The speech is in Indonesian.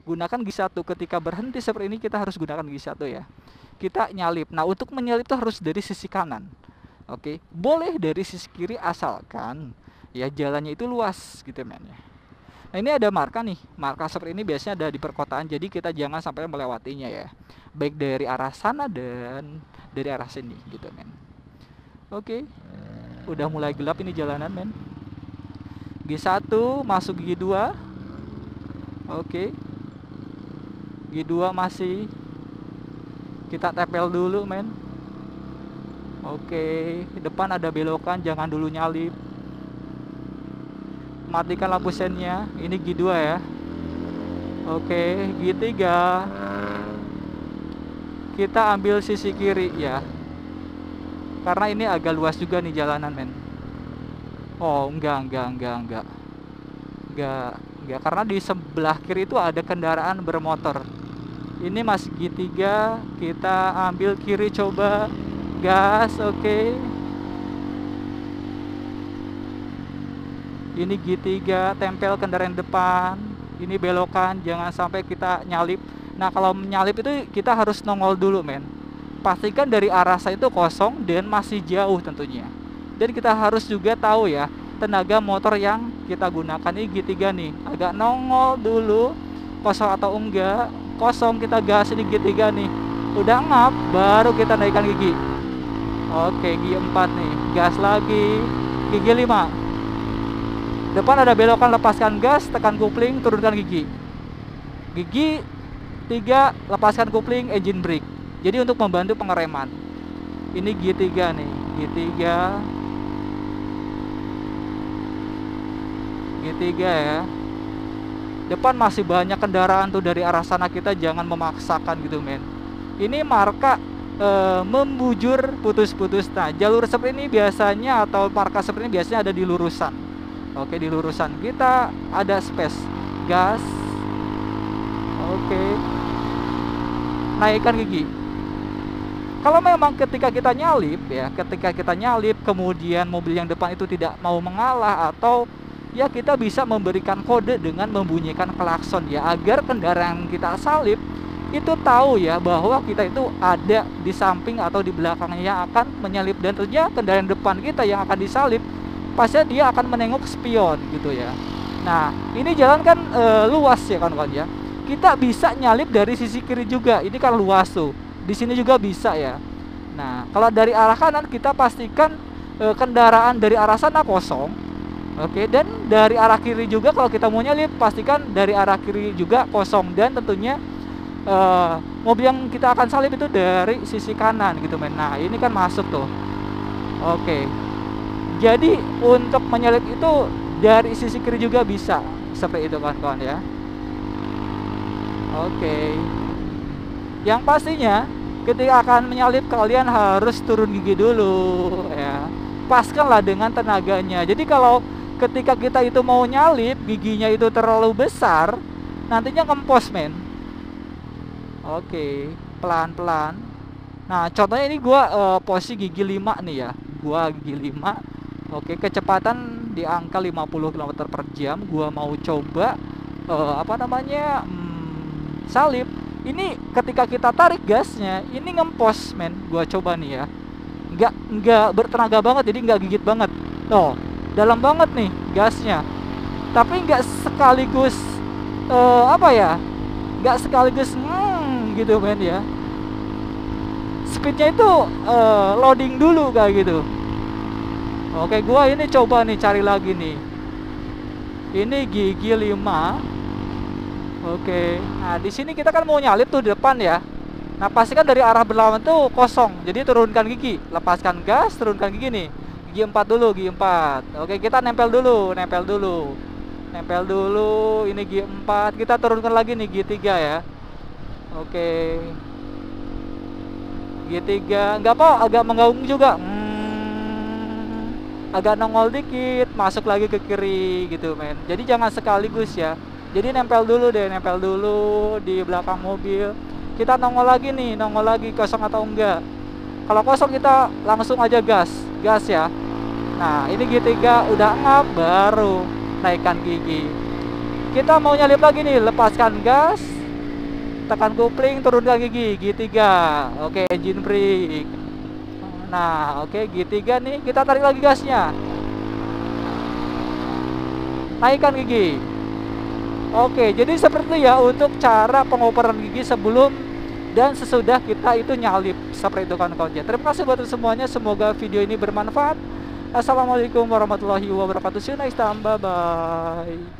gunakan gigi 1. Ketika berhenti seperti ini kita harus gunakan gigi 1 ya. Kita nyalip. Nah, untuk menyalip itu harus dari sisi kanan. Oke, boleh dari sisi kiri asalkan ya jalannya itu luas gitu men ya. Nah, ini ada marka nih. Marka seperti ini biasanya ada di perkotaan, jadi kita jangan sampai melewatinya ya. Baik dari arah sana dan dari arah sini gitu men. Oke. Udah mulai gelap ini jalanan men. Gigi 1 masuk gigi 2. Oke. Gigi 2 masih. Kita tempel dulu men. Oke, depan ada belokan, jangan dulu nyalip. Matikan lampu sennya. Ini gigi 2 ya. Oke, gigi 3. Kita ambil sisi kiri ya. Karena ini agak luas juga nih jalanan men. Oh, enggak. Enggak, karena di sebelah kiri itu ada kendaraan bermotor. Ini masih gigi 3, kita ambil kiri coba. Gas, oke. Ini gigi 3, tempel kendaraan depan. Ini belokan, jangan sampai kita nyalip. Nah, kalau menyalip itu kita harus nongol dulu men. Pastikan dari arah saya itu kosong dan masih jauh tentunya. Dan kita harus juga tahu ya tenaga motor yang kita gunakan. Ini gigi 3 nih, agak nongol dulu kosong atau enggak. Kosong kita gas, ini gigi 3 nih. Udah ngap, baru kita naikkan gigi. Oke, gigi 4 nih, gas lagi. Gigi 5. Depan ada belokan, lepaskan gas, tekan kopling, turunkan gigi. Gigi 3, lepaskan kopling, engine brake. Jadi untuk membantu pengereman. Ini gigi 3 nih, gigi 3. Gigi 3 ya. Depan masih banyak kendaraan tuh dari arah sana, kita jangan memaksakan gitu men. Ini marka membujur putus-putus. Nah, jalur seperti ini biasanya atau marka seperti ini biasanya ada di lurusan. Oke, di lurusan kita ada space. Gas. Oke. Naikkan gigi. Kalau memang ketika kita nyalip kemudian mobil yang depan itu tidak mau mengalah, atau ya kita bisa memberikan kode dengan membunyikan klakson ya, agar kendaraan kita salip itu tahu ya bahwa kita itu ada di samping atau di belakangnya yang akan menyalip. Dan tentunya kendaraan depan kita yang akan disalip pasti dia akan menengok spion gitu ya. Nah, ini jalan kan luas ya kawan-kawan ya. Kita bisa nyalip dari sisi kiri juga. Ini kan luas tuh. Di sini juga bisa ya. Nah, kalau dari arah kanan kita pastikan kendaraan dari arah sana kosong. Oke, dan dari arah kiri juga kalau kita mau nyalip pastikan dari arah kiri juga kosong. Dan tentunya mobil yang kita akan salip itu dari sisi kanan gitu men. Nah, ini kan masuk tuh. Oke. Jadi untuk menyalip itu dari sisi kiri juga bisa. Seperti itu kawan-kawan ya. Oke. Yang pastinya ketika akan menyalip kalian harus turun gigi dulu ya. Paskanlah dengan tenaganya. Jadi kalau ketika kita itu mau nyalip giginya itu terlalu besar, nantinya ngempos men. Oke, pelan-pelan. Nah, contohnya ini gua posisi gigi 5 nih ya. Gua gigi 5. Oke, kecepatan di angka 50 km per jam. Gua mau coba salip. Ini ketika kita tarik gasnya, ini ngempos men. Gua coba nih ya. Enggak bertenaga banget, jadi enggak gigit banget. Tuh, dalam banget nih gasnya. Tapi enggak sekaligus enggak sekaligus gitu men ya. Speednya itu loading dulu kayak gitu. Oke, gua ini coba nih cari lagi nih. Ini gigi 5. Oke. Nah, di sini kita kan mau nyalip tuh di depan ya. Nah, pastikan dari arah berlawan tuh kosong. Jadi turunkan gigi, lepaskan gas, turunkan gigi nih. Gigi 4 dulu, gigi 4. Oke, kita nempel dulu. Nempel dulu. Ini gigi 4. Kita turunkan lagi nih gigi 3 ya. Oke. Gigi 3. Enggak apa, agak menggaung juga. Agak nongol dikit, masuk lagi ke kiri gitu men. Jadi jangan sekaligus ya. Jadi nempel dulu di belakang mobil. Kita nongol lagi kosong atau enggak. Kalau kosong kita langsung aja gas ya. Nah, ini gigi 3 udah ngap, baru naikkan gigi. Kita mau nyalip lagi nih, lepaskan gas, tekan kopling, turunkan gigi 3. Oke, engine brake. Nah, oke, G3 nih, kita tarik lagi gasnya. Naikkan gigi. Oke, jadi seperti ya untuk cara pengoperan gigi sebelum dan sesudah kita itu nyalip. Seperti itu kawan-kawan ya. Terima kasih buat semuanya, semoga video ini bermanfaat. Assalamualaikum warahmatullahi wabarakatuh. See you next time, bye bye.